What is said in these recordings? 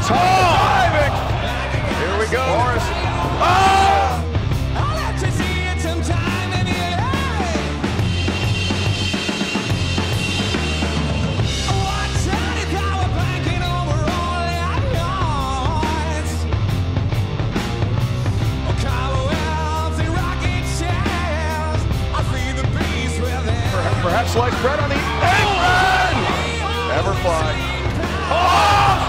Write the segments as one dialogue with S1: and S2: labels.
S1: Diving! Here we go. Morris. Oh!
S2: I'll let you see it sometime in your life. Watch out, it's power blanket over all that noise. Cobwebs and rocket shells. I see the beast within.
S1: Perhaps sliced bread on the apron! Never fly. Oh!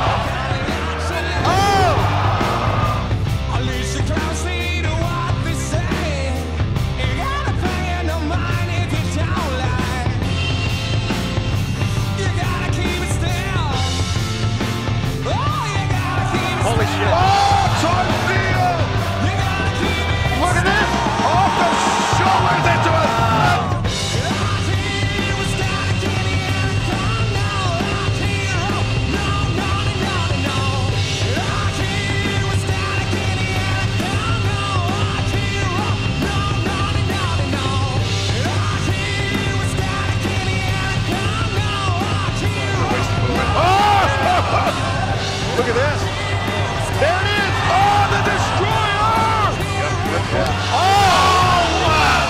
S2: Holy shit.
S1: Oh, tornado! Look at this! Off the shoulders into it! Look at this! There it is! Oh, the Destroyer! Oh, wow!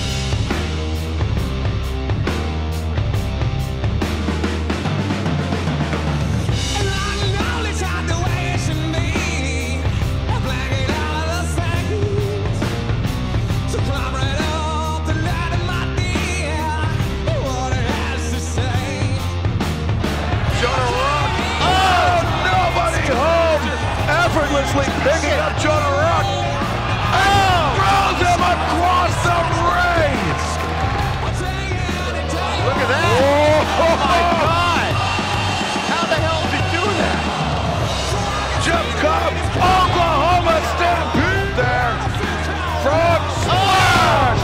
S1: Effortlessly picking up Jonah Rock. Oh! Throws him across the ring! Look at that! Oh my God! How the hell did he do that? Jeff Cobb, Oklahoma Stampede there! Frog splash!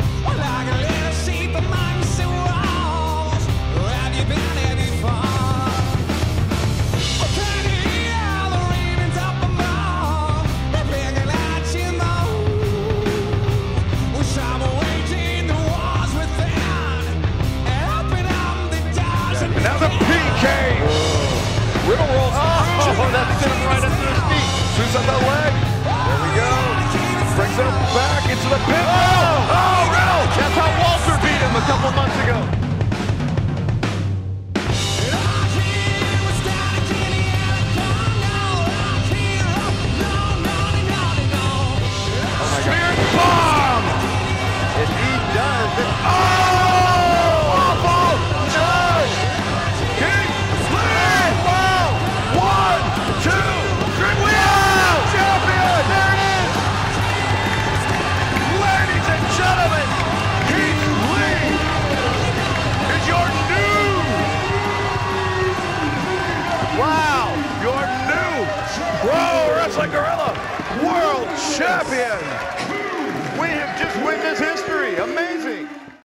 S1: Now the PK! Riddle rolls.
S2: Oh, that sent him right under his feet.
S1: Shoots up the leg. There we go. Brings him back into the pit. Oh, Riddle!
S2: That's how Walter beat him a couple months ago.
S1: Spear bomb!
S2: If he does it.
S1: Awful! Judge! King Lee! Wow! 1, 2, 3, wow! Champion! There it is! Ladies and gentlemen, Keith Lee is your new! Wow! Your new Pro Wrestling Guerrilla World Champion!